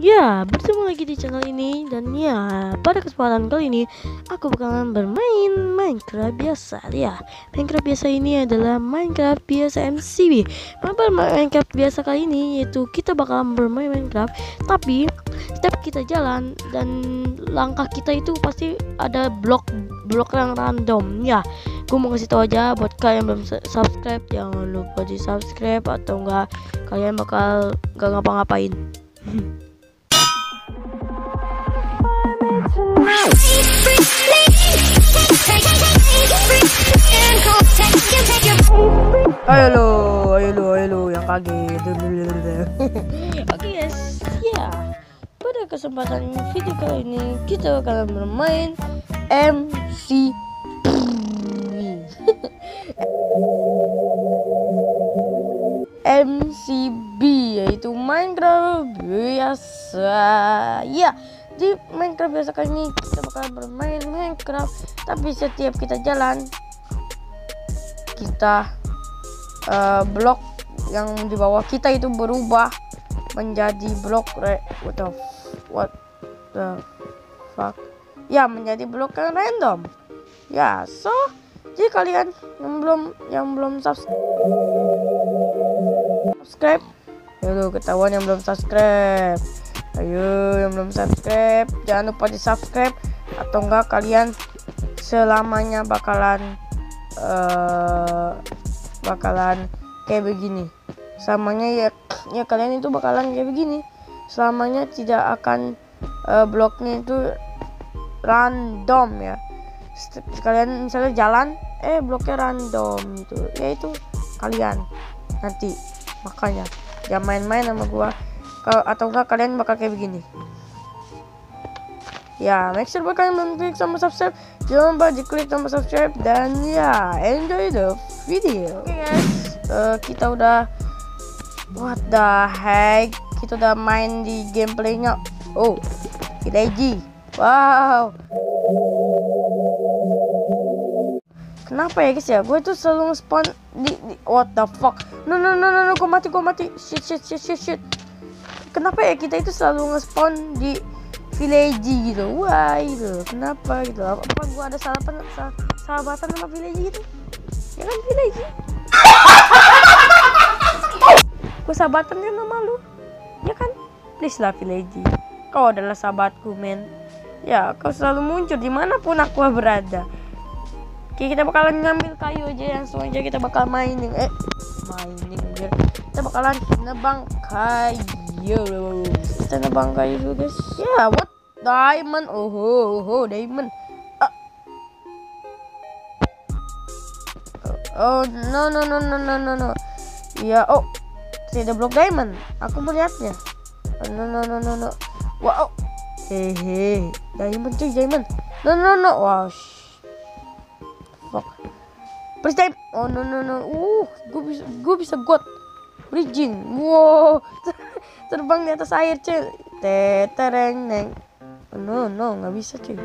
Ya, bertemu lagi di channel ini. Dan ya, pada kesempatan kali ini aku bakalan bermain Minecraft biasa. Ya, Minecraft biasa ini adalah Minecraft biasa MCB. Pada Minecraft biasa kali ini yaitu kita bakalan bermain Minecraft, tapi setiap kita jalan dan langkah kita itu pasti ada blok yang random. Ya, gue mau kasih tahu aja buat kalian yang belum subscribe, jangan lupa di subscribe atau enggak kalian bakal gak ngapa-ngapain. Ayo lo yang kaget. Oke guys, ya pada kesempatan video kali ini kita akan bermain MCB, yaitu Minecraft biasa. Ya, di Minecraft biasa kali ini kita bakal bermain Minecraft, tapi setiap kita jalan kita blok yang di bawah kita itu berubah menjadi blok what the fuck, ya, menjadi blok yang random. Ya, so jadi kalian yang belum subscribe, ayo ketahuan yang belum subscribe. Ayo yang belum subscribe, jangan lupa di subscribe, atau enggak kalian selamanya bakalan kayak begini. Selamanya ya kalian itu bakalan kayak begini. Selamanya tidak akan bloknya itu random ya. Kalian misalnya jalan bloknya random gitu, yaitu kalian nanti. Makanya jangan main-main sama gua, atau enggak kalian bakal kayak begini. Ya, make sure kalian belum klik tombol subscribe, jangan lupa diklik tombol subscribe, dan ya, enjoy the video. Oke guys, kita udah, what the heck, kita udah main di gameplaynya. Oh, village, wow. Kenapa ya guys ya, gue tuh selalu spawn di what the fuck, no, gue mati, shit. Kenapa ya kita itu selalu nge-spawn di village gitu? Wah gitu, kenapa gitu? Apa gua ada sahabatan sama village gitu? Ya kan village. Gua sahabatan kan sama lu, ya kan? Please lah village, kau adalah sahabatku men. Ya, kau selalu muncul dimanapun aku berada. Oke, kita bakalan ngambil kayu aja, langsung aja kita bakal mining aja. Kita bakalan nebang kayu. Kita nebang kayu dulu guys. Ya, what? Diamond. Oh, diamond. Oh, no. Ya, oh. Tidak blok diamond. Aku melihatnya. No. Wow. Diamond cuy, diamond. No. Wow. Fuck. Please time. Oh, no. Gue bisa god. Bridging. Wow. Terbang di atas air cuy. Tereng neng. No, nggak bisa cuy.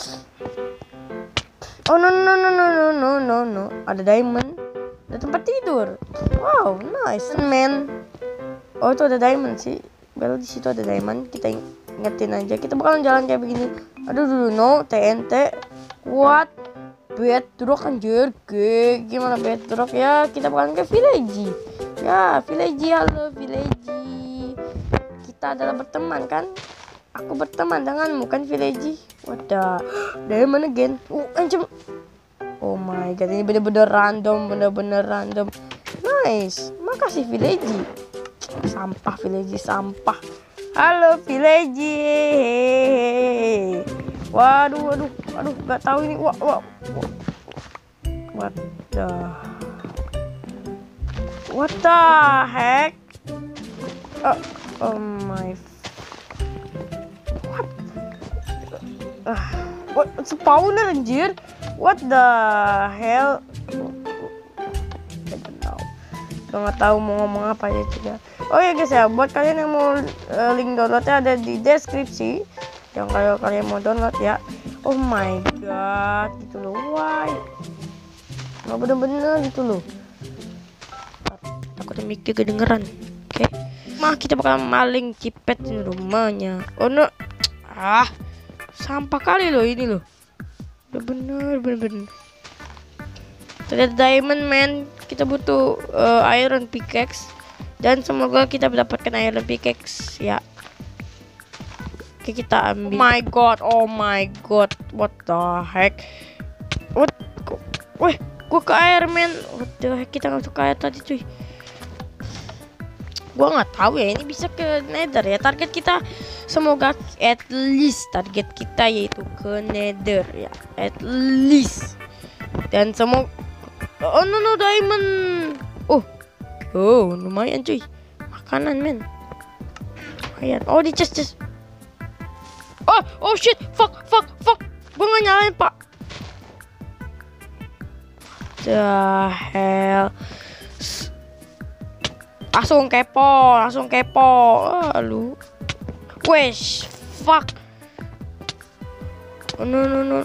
Oh no. Ada diamond. Ada tempat tidur. Wow, nice man. Oh, itu ada diamond sih. Bel di situ ada diamond. Kita ingetin aja. Kita bakalan jalan kayak begini. Aduh, no. TNT. What? Bedrock anjir. Gimana bedrock ya? Kita bakalan ke village. Ya, village, halo village. Kita adalah berteman kan? Aku berteman denganmu kan village. Wadah, diamond again. Anjir. Oh my god, ini bener-bener random. Nice, makasih village. Sampah village, sampah. Halo village. Waduh, nggak tahu ini. Wow. What the heck? Oh my. What? Spawner anjir. What the hell? I don't know. Gue nggak tahu mau ngomong apa ya juga. Oh ya guys ya, buat kalian yang mau link downloadnya ada di deskripsi. Yang kalau kalian mau download ya. Oh my god, gitu loh. Why? Nggak bener-bener gitu loh. Takutnya mic kedengeran. Oke. mah kita bakal maling cipet di rumahnya. Oh no. Sampah kali loh ini loh. Udah bener. Terlihat diamond man. Kita butuh iron pickaxe. Dan semoga kita mendapatkan iron pickaxe ya. Oke, kita ambil. Oh my god. What the heck? Weh, gua ke air man. What the heck, kita nggak masuk ke air tadi cuy. Gua nggak tahu ya, ini bisa ke nether ya. Target kita semoga at least target kita yaitu ke nether ya, at least. Dan semoga no diamond. Lumayan cuy, makanan men. Lumayan. Oh di chest. Oh shit, fuck. Gua nggak nyalain pak. The hell. Langsung kepo. Lu. Wesh, fuck. No.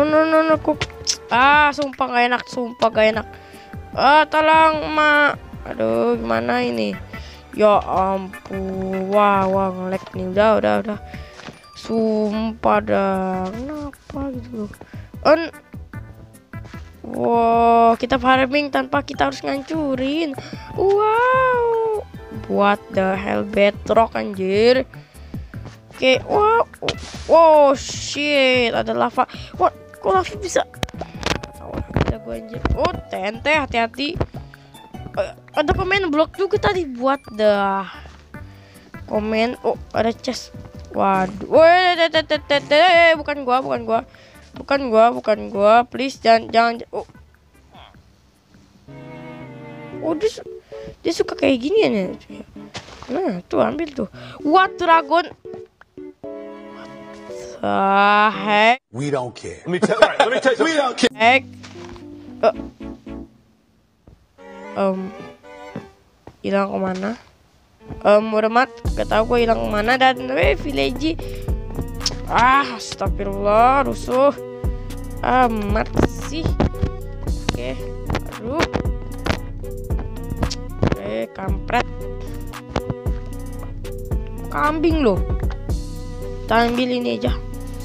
Sumpah gak enak. Tolong, Mak. Aduh, gimana ini? Ya ampun. Wah, nge-lag nih. Udah. Sumpah dah. Kenapa gitu loh? Wow, kita farming tanpa kita harus ngancurin. Wow. What the hell, bedrock anjir. Oke, wow, shit, ada lava. What? Kok lava bisa? Ada gua anjir. Oh, TNT, hati-hati. Ada komen blok juga tadi. Buat the komen. Oh, ada chest. Waduh. Bukan gua. Please jangan. Dia suka kayak gini ya. Nah, tuh ambil tuh. What dragon? What the heck? We don't care. Let me tell you. We don't care. Heck. Hilang kemana? Udah mat, gak tau gue hilang kemana. Dan village. Astagfirullah, rusuh amat sih. Oke, aduh. Kampret. Kambing loh. Kita ambil ini aja.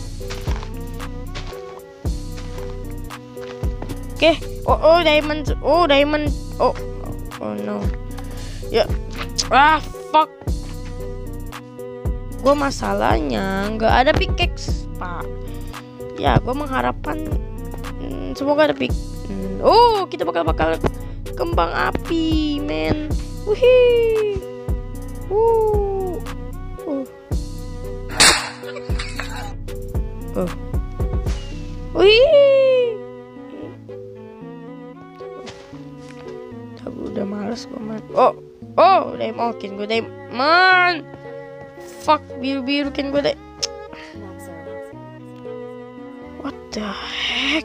Oke. Oh diamond. Oh no. Ya. Fuck. Gue masalahnya nggak ada pickaxe pak. Ya gue mengharapkan semoga ada kita bakal kembang api men. Wih. Wih. Udah males gue man. Diamond gue diamond. Fuck, biru kan gue deh. What the heck?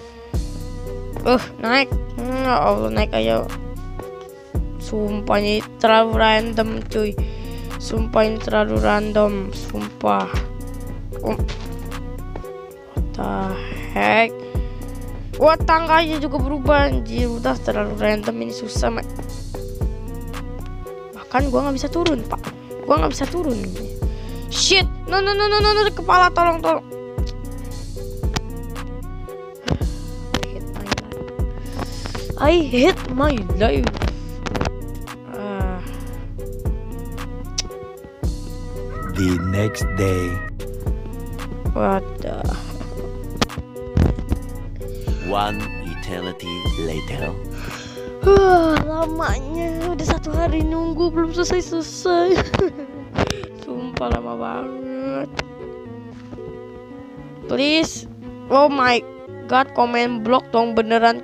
Naik. Allah, naik aja. Sumpah ini terlalu random cuy. Sumpah. What the heck? Wah, tangganya juga berubah anjir. Udah terlalu random, ini susah mak. Bahkan gua nggak bisa turun pak. Shit, no, kepala, tolong. I hate my life. The next day. What the? One eternity later. Lamanya udah 1 hari nunggu belum selesai. Sumpah lama banget. Please. Oh my god, komen blok dong beneran.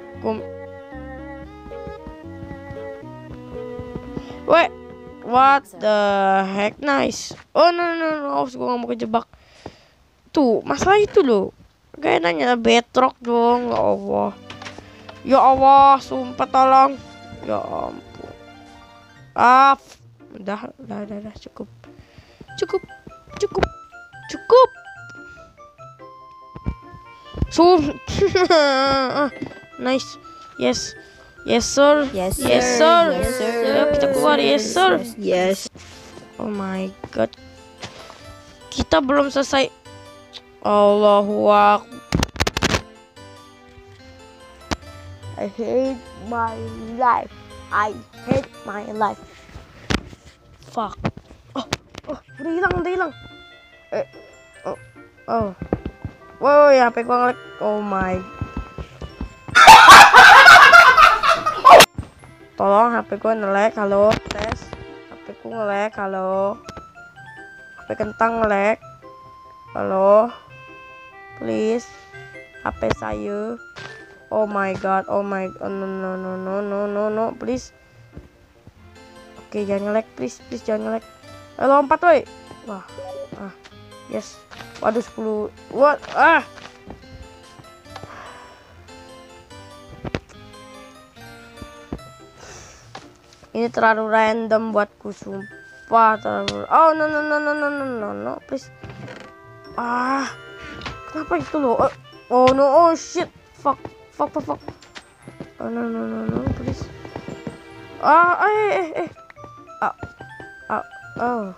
Wait, what the heck? Nice. Oh no, gue gak mau kejebak. Tuh, masalah itu loh. Kayak nanya bedrock dong, ya Allah, sumpah tolong. Ya ampun. Udah, cukup. Nice. Yes sir. Yes, Ayo kita keluar, yes sir. Yes. Oh my god. Kita belum selesai. Allahu Akbar. I hate my life. I hate my life. Fuck. Oh, udah hilang. Wow, ya HP gua nge-lag. Oh my. Tolong HP gua nge-lag. Halo, tes. HP ku nge-lag. Halo. HP kentang nge-lag. Halo. Please. HP saya. Oh my god. Oh no, please. Oke, jangan nge-lag, please jangan nge-lag. Lompat woi. Wah. Yes. Waduh 10. What? Ini terlalu random buatku, sumpah terlalu. Oh no, please. Kenapa itu loh? Oh no, oh shit. Fuck. Oh no, please. Oh.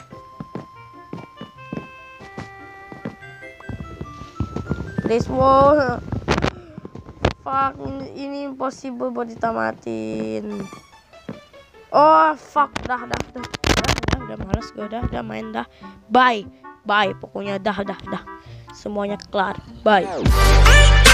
Please, wow. Fuck, ini impossible buat ditamatin. Oh, fuck, dah malas gue, dah main dah. Bye, pokoknya dah. Semuanya kelar. Bye.